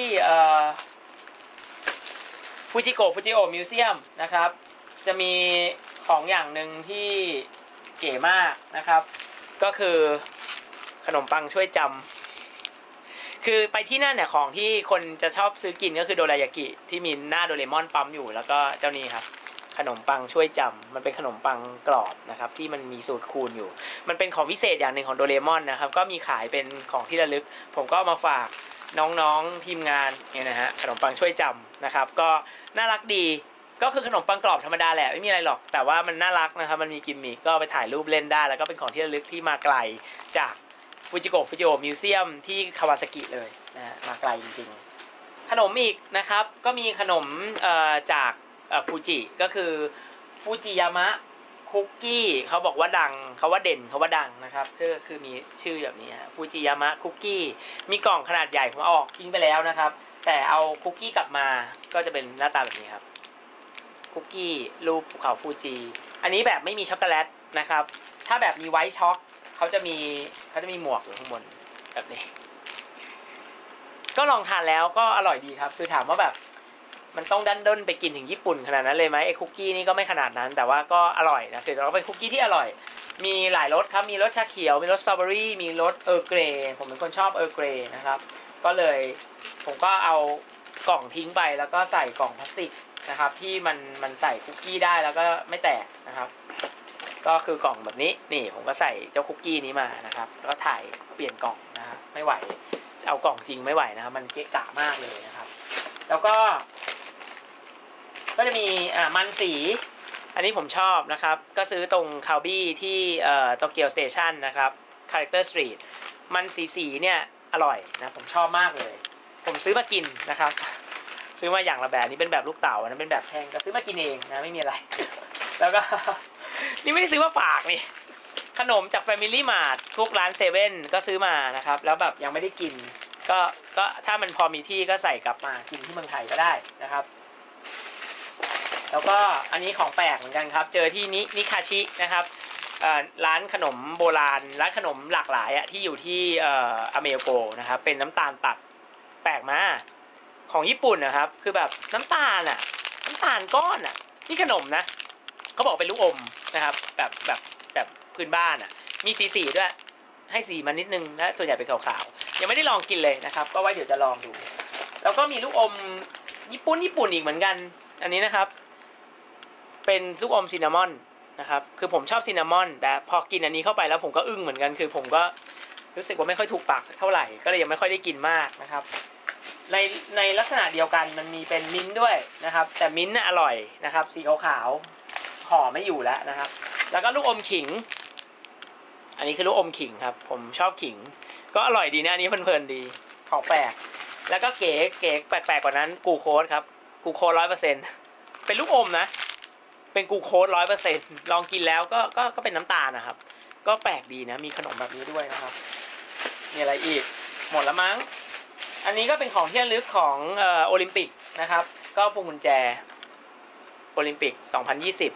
ฟูจิโกะฟูจิโอมิวเซียมนะครับจะมีของอย่างหนึ่งที่เก๋มากนะครับก็คือขนมปังช่วยจำคือไปที่นั่นเนี่ยของที่คนจะชอบซื้อกินก็คือโดรายากิที่มีหน้าโดเรมอนปั๊มอยู่แล้วก็เจ้านี้ครับขนมปังช่วยจำมันเป็นขนมปังกรอบนะครับที่มันมีสูตรคูณอยู่มันเป็นของพิเศษอย่างหนึ่งของโดเรมอนนะครับก็มีขายเป็นของที่ระลึกผมก็เอามาฝากน้องๆทีมงานเนี่ยนะฮะขนมปังช่วยจำนะครับก็น่ารักดีก็คือขนมปังกรอบธรรมดาแหละไม่มีอะไรหรอกแต่ว่ามันน่ารักนะครับมันมีกิมมิคก็ไปถ่ายรูปเล่นได้แล้วก็เป็นของที่ระลึกที่มาไกลจากฟูจิโกะฟูจิโอมิวเซียมที่คาวาซากิเลยนะมาไกลจริงๆขนมอีกนะครับก็มีขนมจากฟูจิก็คือฟูจิยามะคุกกี้เขาบอกว่าดังเขาว่าเด่นเขาว่าดังนะครับคือคือมีชื่อแบบนี้ฟูจิยามะคุกกี้มีกล่องขนาดใหญ่ผมเอาออกทิ้งไปแล้วนะครับแต่เอาคุกกี้กลับมาก็จะเป็นหน้าตาแบบนี้ครับคุกกี้รูปภูเขาฟูจิอันนี้แบบไม่มีช็อกโกแลตนะครับถ้าแบบมีไวท์ช็อกเขาจะมีเขาจะมีหมวกอยู่ข้างบนแบบนี้ก็ลองทานแล้วก็อร่อยดีครับคือถามว่าแบบมันต้องดันด้นไปกินถึงญี่ปุ่นขนาดนั้นเลยไหมไอ้คุกกี้นี่ก็ไม่ขนาดนั้นแต่ว่าก็อร่อยนะคือเราเป็นคุกกี้ที่อร่อยมีหลายรสครับมีรสชาเขียวมีรสสตรอเบอรี่มีรสเออร์เกรย์ผมเป็นคนชอบเออร์เกรย์นะครับก็เลยผมก็เอากล่องทิ้งไปแล้วก็ใส่กล่องพลาสติกนะครับที่มันมันใส่คุกกี้ได้แล้วก็ไม่แตกนะครับก็คือกล่องแบบนี้นี่ผมก็ใส่เจ้าคุกกี้นี้มานะครับแล้วก็ถ่ายเปลี่ยนกล่องนะครับไม่ไหวเอากล่องจริงไม่ไหวนะครับมันเกะกะมากเลยนะครับแล้วก็ก็จะมีอ่ามันสีอันนี้ผมชอบนะครับก็ซื้อตรงคาวบี้ที่เอ่อโตเกียวสเตชันนะครับคาแรคเตอร์สตรีทมันสีสีเนี่ยอร่อยนะผมชอบมากเลยผมซื้อมากินนะครับซื้อมาอย่างละแบบนี้เป็นแบบลูกเต๋านะเป็นแบบแท่งก็ซื้อมากินเองนะไม่มีอะไรแล้วก็นี่ไม่ได้ซื้อมาฝากนี่ขนมจาก Family Mart ทุกร้านเซเว่นก็ซื้อมานะครับแล้วแบบยังไม่ได้กินก็ก็ถ้ามันพอมีที่ก็ใส่กลับมากินที่เมืองไทยก็ได้นะครับแล้วก็อันนี้ของแปลกเหมือนกันครับเจอที่นินิคาชินะครับร้านขนมโบราณร้านขนมหลากหลายอะที่อยู่ที่อเมริโกนะครับเป็นน้ำตาลตัดแปลกมากของญี่ปุ่นนะครับคือแบบน้ำตาลอะน้ำตาลก้อนอะนี่ขนมนะเขาบอกเป็นลูกอมนะครับแบบแบบแบบพื้นบ้านอะมีสีสีด้วยให้สีมันนิดนึงและส่วนใหญ่เป็นขาวๆยังไม่ได้ลองกินเลยนะครับก็ไว้เดี๋ยวจะลองดูแล้วก็มีลูกอมญี่ปุ่นญี่ปุ่นอีกเหมือนกันอันนี้นะครับเป็นลูกอมซินนามอนนะครับคือผมชอบซินนามอนแต่พอกินอันนี้เข้าไปแล้วผมก็อึ้งเหมือนกันคือผมก็รู้สึกว่าไม่ค่อยถูกปากเท่าไหร่ก็เลยยังไม่ค่อยได้กินมากนะครับในในลักษณะเดียวกันมันมีเป็นมิ้นท์ด้วยนะครับแต่มิ้นท์น่ะอร่อยนะครับสีขาวๆห่อไม่อยู่แล้วนะครับแล้วก็ลูกอมขิงอันนี้คือลูกอมขิงครับผมชอบขิงก็อร่อยดีนะอันนี้เพลินๆดีของแปลกแล้วก็เก๋เก๋แปลกๆกว่านั้นกูโค้ดครับกูโค้ดร้อยเปอร์เซ็นต์เป็นลูกอมนะเป็นกูโค้ดร้อยเปอร์เซ็นต์ลองกินแล้วก็ก็ก็เป็นน้ำตาลนะครับก็แปลกดีนะมีขนมแบบนี้ด้วยนะครับมีอะไรอีกหมดแล้วมั้งอันนี้ก็เป็นของที่ระลึกของเอ่อโอลิมปิกนะครับก็พวงกุญแจโอลิมปิกสองพันยี่สิบ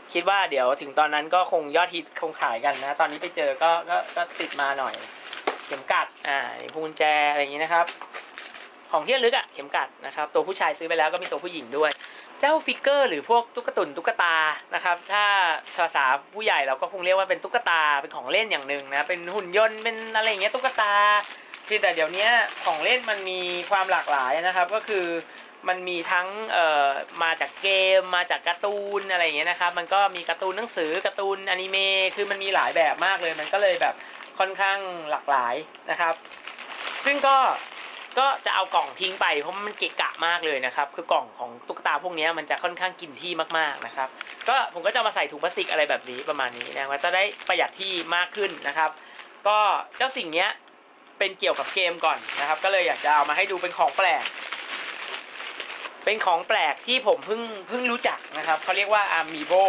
คิดว่าเดี๋ยวถึงตอนนั้นก็คงยอดฮิตคงขายกันนะตอนนี้ไปเจอก็ก็ก็ติดมาหน่อยเข็มกัดอ่าพวงกุญแจอะไรอย่างนี้นะครับของที่ระลึกอะเข็มกัดนะครับตัวผู้ชายซื้อไปแล้วก็มีตัวผู้หญิงด้วยเจ้าฟิกเกอร์หรือพวกตุ๊กตุนตุ๊กตานะครับถ้าภาษาผู้ใหญ่เราก็คงเรียกว่าเป็นตุ๊กตาเป็นของเล่นอย่างหนึ่งนะเป็นหุ่นยนต์เป็นอะไรอย่างเงี้ยตุ๊กตาที่แต่เดี๋ยวนี้ของเล่นมันมีความหลากหลายนะครับก็คือมันมีทั้งเอ่อมาจากเกมมาจากการ์ตูนอะไรอย่างเงี้ยนะครับมันก็มีการ์ตูนหนังสือการ์ตูนอนิเมะคือมันมีหลายแบบมากเลยมันก็เลยแบบค่อนข้างหลากหลายนะครับซึ่งก็ก็จะเอากล่องทิ้งไปเพราะมันเกะกะมากเลยนะครับคือกล่องของตุ๊กตาพวกนี้มันจะค่อนข้างกินที่มากๆนะครับก็ผมก็จะมาใส่ถุงพลาสติกอะไรแบบนี้ประมาณนี้นะว่าจะได้ประหยัดที่มากขึ้นนะครับก็เจ้าสิ่งนี้เป็นเกี่ยวกับเกมก่อนนะครับก็เลยอยากจะเอามาให้ดูเป็นของแปลกเป็นของแปลกที่ผมเพิ่งเพิ่งรู้จักนะครับเขาเรียกว่า Amiibo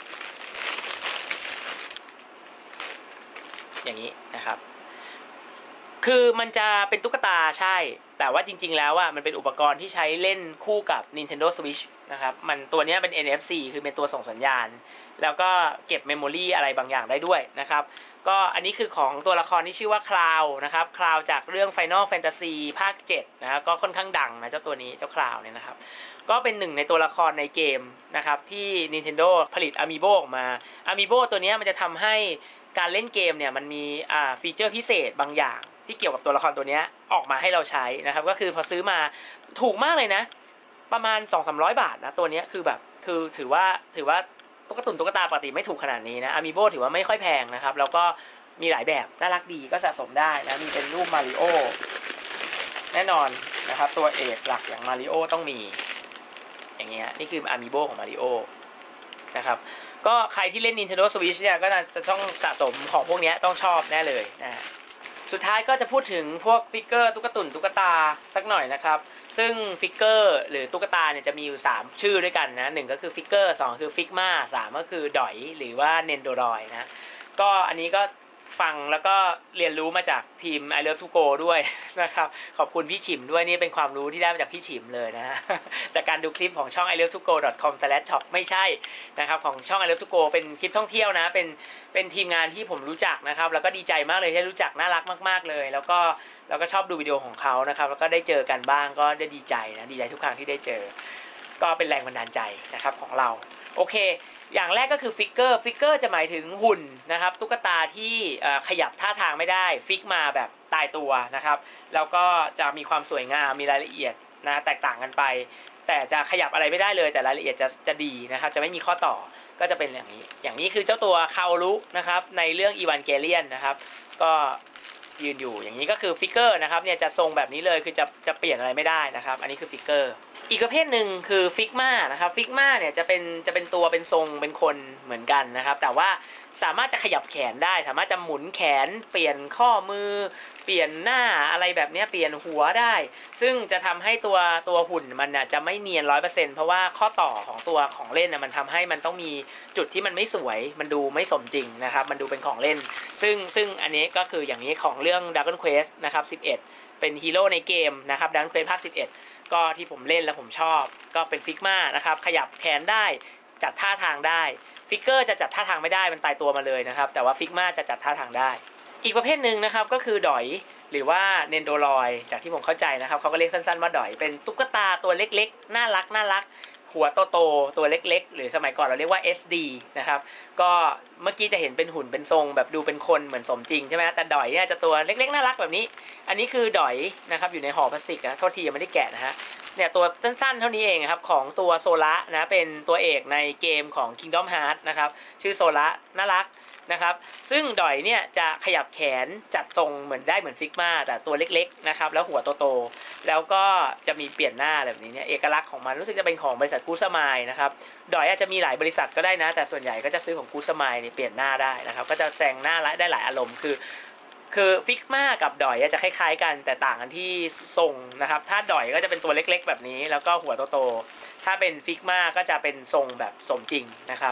อย่างนี้นะครับคือมันจะเป็นตุ๊กตาใช่แต่ว่าจริงๆแล้วอ่ะมันเป็นอุปกรณ์ที่ใช้เล่นคู่กับ Nintendo Switch นะครับมันตัวนี้เป็น เอ็น เอฟ ซี คือเป็นตัวส่งสัญญาณแล้วก็เก็บเมมโมรี่อะไรบางอย่างได้ด้วยนะครับก็อันนี้คือของตัวละครที่ชื่อว่าคลาวนะครับคลาวจากเรื่อง Final Fantasy ภาคเจ็ดนะครับก็ค่อนข้างดังนะเจ้าตัวนี้เจ้าคลาวเนี่ยนะครับก็เป็นหนึ่งในตัวละครในเกมนะครับที่ Nintendo ผลิต Amiibo ออกมา Amiibo ตัวนี้มันจะทำให้การเล่นเกมเนี่ยมันมีอ่าฟีเจอร์พิเศษบางอย่างที่เกี่ยวกับตัวละครตัวนี้ออกมาให้เราใช้นะครับก็คือพอซื้อมาถูกมากเลยนะประมาณ สองถึงสามร้อย บาทนะตัวนี้คือแบบคือถือว่าถือว่าตุ๊กตุ่นตุ๊กตาปกติไม่ถูกขนาดนี้นะ Amiibo ถือว่าไม่ค่อยแพงนะครับแล้วก็มีหลายแบบน่ารักดีก็สะสมได้นะมีเป็นรูปมาริโอแน่นอนนะครับตัวเอกหลักอย่างมาริโอต้องมีอย่างเงี้ยนี่คือ Amiibo ของมาริโอนะครับก็ใครที่เล่น Nintendo Switch เนี่ยก็จะต้องสะสมของพวกนี้ต้องชอบแน่เลยนะสุดท้ายก็จะพูดถึงพวกฟิกเกอร์ตุ๊กตุ่นตุ๊กตาสักหน่อยนะครับซึ่งฟิกเกอร์หรือตุ๊กตาเนี่ยจะมีอยู่สามชื่อด้วยกันนะหนึ่งก็คือฟิกเกอร์สองคือฟิกมาสามก็คือดอยหรือว่าเนนโดรอยนะก็อันนี้ก็ฟังแล้วก็เรียนรู้มาจากทีม I Love to Go ด้วยนะครับขอบคุณพี่ฉิมด้วยนี่เป็นความรู้ที่ได้มาจากพี่ฉิมเลยนะ จากการดูคลิปของช่อง ไอ เลิฟ ทู โก ดอท คอม สแลช ช็อป ไม่ใช่นะครับของช่อง I Love to Go เป็นคลิปท่องเที่ยวนะเป็นเป็นทีมงานที่ผมรู้จักนะครับแล้วก็ดีใจมากเลยที่รู้จักน่ารักมากๆเลยแล้วก็เราก็ชอบดูวิดีโอของเขานะครับแล้วก็ได้เจอกันบ้างก็ได้ดีใจนะดีใจทุกครั้งที่ได้เจอก็เป็นแรงบันดาลใจนะครับของเราโอเคอย่างแรกก็คือฟิกเกอร์ฟิกเกอร์จะหมายถึงหุ่นนะครับตุ๊กตาที่ขยับท่าทางไม่ได้ฟิกมาแบบตายตัวนะครับแล้วก็จะมีความสวยงามมีรายละเอียดนะแตกต่างกันไปแต่จะขยับอะไรไม่ได้เลยแต่รายละเอียดจะจะดีนะครับจะไม่มีข้อต่อก็จะเป็นอย่างนี้อย่างนี้คือเจ้าตัวคาโอรุนะครับในเรื่องอีวานเกเลียนนะครับก็ยืนอยู่อย่างนี้ก็คือฟิกเกอร์นะครับเนี่ยจะทรงแบบนี้เลยคือจะจะเปลี่ยนอะไรไม่ได้นะครับอันนี้คือฟิกเกอร์อีกประเภทหนึ่งคือฟิกมานะครับฟิกมาเนี่ยจะเป็นจะเป็นตัวเป็นทรงเป็นคนเหมือนกันนะครับแต่ว่าสามารถจะขยับแขนได้สามารถจะหมุนแขนเปลี่ยนข้อมือเปลี่ยนหน้าอะไรแบบนี้เปลี่ยนหัวได้ซึ่งจะทำให้ตัวตัวหุ่นมันน่ะจะไม่เนียน ร้อยเปอร์เซ็นต์ เพราะว่าข้อต่อของตัวของเล่นน่ะมันทำให้มันต้องมีจุดที่มันไม่สวยมันดูไม่สมจริงนะครับมันดูเป็นของเล่นซึ่งซึ่งอันนี้ก็คืออย่างนี้ของเรื่อง Dragon Quest นะครับสิบเอ็ดเป็นฮีโร่ในเกมนะครับ Dragon Quest ภาคสิบเอ็ดก็ที่ผมเล่นแล้วผมชอบก็เป็นฟิกมานะครับขยับแขนได้จัดท่าทางได้ฟิกเกอร์จะจัดท่าทางไม่ได้มันตายตัวมาเลยนะครับแต่ว่าฟิกมาจะจัดท่าทางได้อีกประเภทหนึ่งนะครับก็คือดอยหรือว่าเนนโดรอยจากที่ผมเข้าใจนะครับเขาก็เรียกสั้นๆว่าดอยเป็นตุ๊กตาตัวเล็กๆน่ารักน่ารักหัวโตๆตัวเล็กๆหรือสมัยก่อนเราเรียกว่า เอส ดี นะครับก็เมื่อกี้จะเห็นเป็นหุ่นเป็นทรงแบบดูเป็นคนเหมือนสมจริงใช่ไหมแต่ดอยเนี่ยจะตัวเล็กๆน่ารักแบบนี้อันนี้คือดอยนะครับอยู่ในห่อพลาสติกนะโทษทียังไม่ได้แกะนะฮะเนี่ยตัวสั้นๆเท่านี้เองครับของตัวโซล่านะเป็นตัวเอกในเกมของ Kingdom Hearts นะครับชื่อโซล่าน่ารักนะครับซึ่งดอยเนี่ยจะขยับแขนจัดทรงเหมือนได้เหมือนฟิกมาแต่ตัวเล็กๆนะครับแล้วหัวโตๆแล้วก็จะมีเปลี่ยนหน้าแบบนี้เนี่ยเอกลักษณ์ของมันรู้สึกจะเป็นของบริษัทกูสมายนะครับดอยอาจจะมีหลายบริษัทก็ได้นะแต่ส่วนใหญ่ก็จะซื้อของกูสมายเนี่ยเปลี่ยนหน้าได้นะครับก็จะแซงหน้าได้หลายอารมณ์คือคือฟิกมากับดอยจะคล้ายๆกันแต่ต่างกันที่ทรงนะครับถ้าดอยก็จะเป็นตัวเล็กๆแบบนี้แล้วก็หัวโตๆถ้าเป็นฟิกมาก็จะเป็นทรงแบบสมจริงนะครับ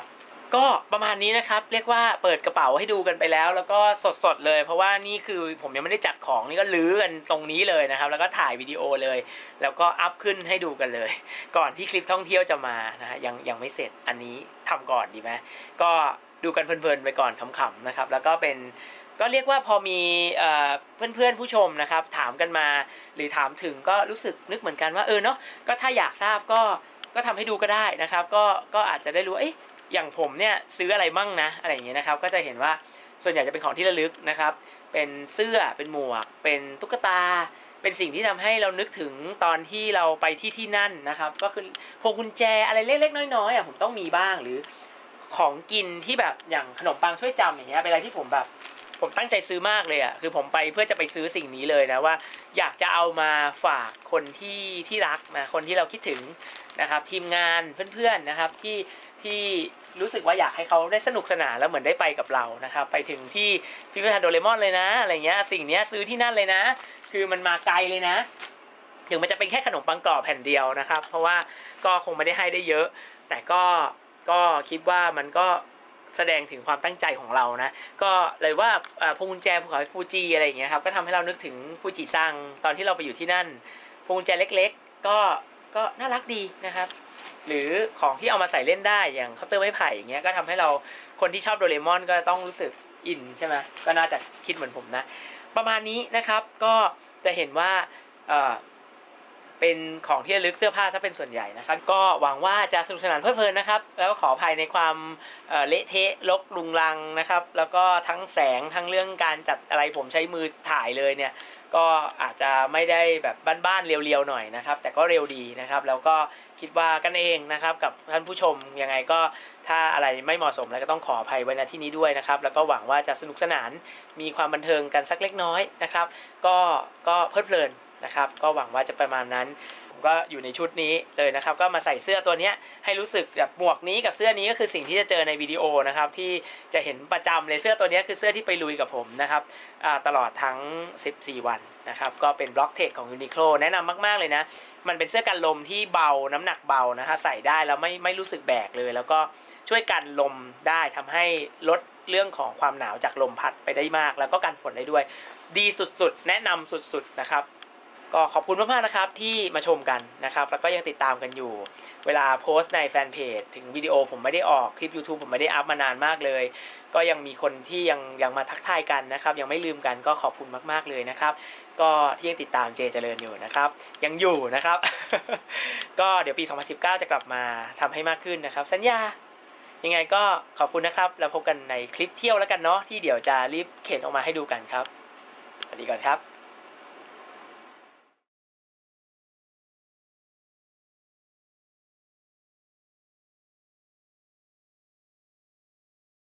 ก็ประมาณนี้นะครับเรียกว่าเปิดกระเป๋าให้ดูกันไปแล้วแล้วก็สดๆเลยเพราะว่านี่คือผมยังไม่ได้จัดของนี่ก็ลื้อกันตรงนี้เลยนะครับแล้วก็ถ่ายวิดีโอเลยแล้วก็อัพขึ้นให้ดูกันเลยก่อนที่คลิปท่องเที่ยวจะมานะฮะยังยังไม่เสร็จอันนี้ทำก่อนดีไหมก็ดูกันเพลินๆไปก่อนขำๆนะครับแล้วก็เป็นก็เรียกว่าพอมีเพื่อนๆผู้ชมนะครับถามกันมาหรือถามถึงก็รู้สึกนึกเหมือนกันว่าเออเนาะก็ถ้าอยากทราบก็ก็ทำให้ดูก็ได้นะครับก็ก็อาจจะได้รู้เอ๊ะอย่างผมเนี่ยซื้ออะไรมั่งนะอะไรอย่างเงี้ยนะครับก็จะเห็นว่าส่วนใหญ่จะเป็นของที่ระลึกนะครับเป็นเสื้อเป็นหมวกเป็นตุ๊กตาเป็นสิ่งที่ทำให้เรานึกถึงตอนที่เราไปที่ที่นั่นนะครับก็คือพวงกุญแจอะไรเล็กๆน้อยๆอ่ะผมต้องมีบ้างหรือของกินที่แบบอย่างขนมปังช่วยจำอย่างเงี้ยเป็นอะไรที่ผมแบบผมตั้งใจซื้อมากเลยอ่ะคือผมไปเพื่อจะไปซื้อสิ่งนี้เลยนะว่าอยากจะเอามาฝากคนที่ที่รักนะคนที่เราคิดถึงนะครับทีมงานเพื่อนๆนะครับที่ที่รู้สึกว่าอยากให้เขาได้สนุกสนานแล้วเหมือนได้ไปกับเรานะครับไปถึงที่พิพิธภัณฑ์โดเรมอนเลยนะอะไรเงี้ยสิ่งนี้ซื้อที่นั่นเลยนะคือมันมาไกลเลยนะถึงมันจะเป็นแค่ขนมปังกรอบแผ่นเดียวนะครับเพราะว่าก็คงไม่ได้ให้ได้เยอะแต่ก็ก็คิดว่ามันก็แสดงถึงความตั้งใจของเรานะก็เลยว่าพวงกุญแจภูเขาฟูจิอะไรอย่างเงี้ยครับก็ทำให้เรานึกถึงฟูจิซังตอนที่เราไปอยู่ที่นั่นพวงกุญแจเล็กๆก็ก็น่ารักดีนะครับหรือของที่เอามาใส่เล่นได้อย่างเคาน์เตอร์ไม้ไผ่อย่างเงี้ยก็ทำให้เราคนที่ชอบโดเรมอนก็ต้องรู้สึกอินใช่ไหมก็น่าจะคิดเหมือนผมนะประมาณนี้นะครับก็จะเห็นว่าเอ่อเป็นของที่ระลึกเสื้อผ้าซะเป็นส่วนใหญ่นะครับก็หวังว่าจะสนุกสนานเพลิดเพลินนะครับแล้วก็ขออภัยในความเอ่อเละเทะรกรุงรังนะครับแล้วก็ทั้งแสงทั้งเรื่องการจัดอะไรผมใช้มือถ่ายเลยเนี่ยก็อาจจะไม่ได้แบบบ้านๆเรียวๆหน่อยนะครับแต่ก็เร็วดีนะครับแล้วก็คิดว่ากันเองนะครับกับท่านผู้ชมยังไงก็ถ้าอะไรไม่เหมาะสมแล้วก็ต้องขออภัยไว้ณที่นี้ด้วยนะครับแล้วก็หวังว่าจะสนุกสนานมีความบันเทิงกันสักเล็กน้อยนะครับก็ก็เพลิดเพลินนะครับก็หวังว่าจะประมาณนั้นผมก็อยู่ในชุดนี้เลยนะครับก็มาใส่เสื้อตัวนี้ให้รู้สึกแบบหมวกนี้กับเสื้อนี้ก็คือสิ่งที่จะเจอในวิดีโอนะครับที่จะเห็นประจำเลยเสื้อตัวนี้คือเสื้อที่ไปลุยกับผมนะครับตลอดทั้งสิบสี่วันนะครับก็เป็นบล็อกเทคของ Uniqlo แนะนำมากๆเลยนะมันเป็นเสื้อกันลมที่เบาน้ำหนักเบานะฮะใส่ได้แล้วไม่ไม่รู้สึกแบกเลยแล้วก็ช่วยกันลมได้ทำให้ลดเรื่องของความหนาวจากลมพัดไปได้มากแล้วก็กันฝนได้ด้วยดีสุดๆแนะนำสุดๆนะครับก็ขอบคุณมากๆนะครับที่มาชมกันนะครับแล้วก็ยังติดตามกันอยู่เวลาโพสต์ในแฟนเพจถึงวิดีโอผมไม่ได้ออกคลิป YouTube ผมไม่ได้อัพมานานมากเลยก็ยังมีคนที่ยังยังมาทักทายกันนะครับยังไม่ลืมกันก็ขอบคุณมากๆเลยนะครับก็ที่ยังติดตามเจเจริญอยู่นะครับยังอยู่นะครับ ก็เดี๋ยวปีสองพันสิบเก้าจะกลับมาทำให้มากขึ้นนะครับสัญญายังไงก็ขอบคุณนะครับแล้วพบกันในคลิปเที่ยวแล้วกันเนาะที่เดี๋ยวจะรีบเข็นออกมาให้ดูกันครับสวัสดีก่อนครับ